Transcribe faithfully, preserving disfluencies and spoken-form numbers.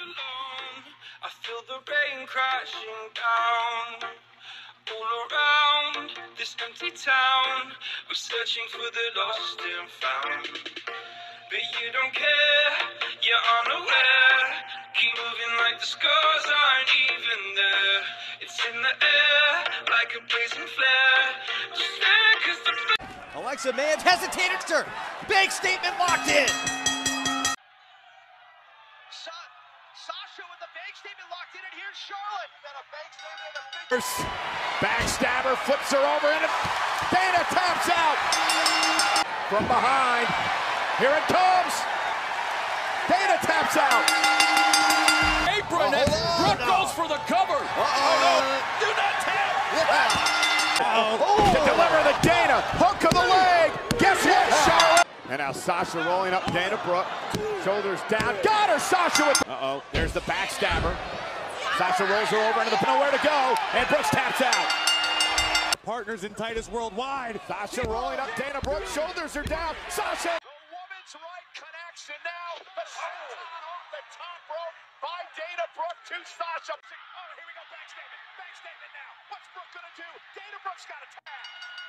alone. I feel the rain crashing down all around this empty town. I'm searching for the lost and found, but you don't care, you're unaware. Keep moving like the scars aren't even there. It's in the air like a blazing flare. Just there 'cause the Alexa may have hesitated, sir. Big statement locked in. Sa Sasha with the bank statement locked in, and here's Charlotte. Got a bank statement and a big backstabber, flips her over, and Dana taps out from behind. Here it comes. Dana taps out. Apron, oh, and Brooke no. goes for the cover. Uh-oh. Oh no! Do not tap. Yeah. Oh. To deliver the Dana hook of the leg. Guess what, Charlotte? And now Sasha rolling up Dana Brooke. Shoulders down. Got her, Sasha with. Uh-oh. There's the backstabber. Sasha rolls her over into the nowhere to go, and Brooks taps out. Partners in Titus worldwide. Sasha rolling up Dana Brooke. Shoulders are down. Sasha. The woman's right connects, and now the senton off the top rope by Dana Brooke to Sasha. Oh, here we go. Back statement. Back statement now. What's Brooke gonna do? Dana Brooke's got a tag.